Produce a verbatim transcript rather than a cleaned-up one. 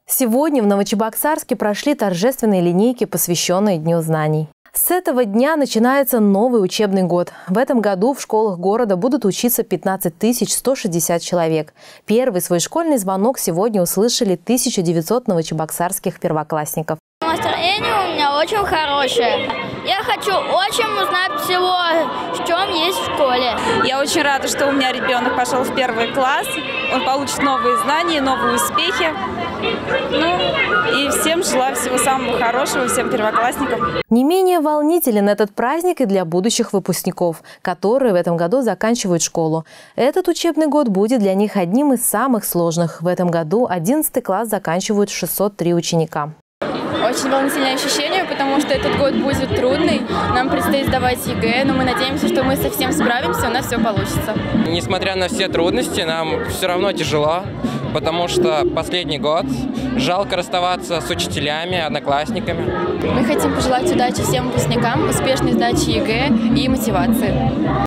Сегодня в Новочебоксарске прошли торжественные линейки, посвященные Дню знаний. С этого дня начинается новый учебный год. В этом году в школах города будут учиться пятнадцать тысяч сто шестьдесят человек. Первый свой школьный звонок сегодня услышали тысяча девятьсот новочебоксарских первоклассников. Настроение у меня очень хорошее. Я хочу очень узнать всего, в чем есть в школе. Я очень рада, что у меня ребенок пошел в первый класс. Он получит новые знания, новые успехи. Ну, и всем желаю всего самого хорошего, всем первоклассникам. Не менее волнителен этот праздник и для будущих выпускников, которые в этом году заканчивают школу. Этот учебный год будет для них одним из самых сложных. В этом году одиннадцатый класс заканчивают шестьсот три ученика. Очень волнительное ощущение, потому что этот год будет трудный. Нам предстоит сдавать ЕГЭ, но мы надеемся, что мы совсем справимся, у нас все получится. Несмотря на все трудности, нам все равно тяжело, потому что последний год. Жалко расставаться с учителями, одноклассниками. Мы хотим пожелать удачи всем выпускникам, успешной сдачи ЕГЭ и мотивации.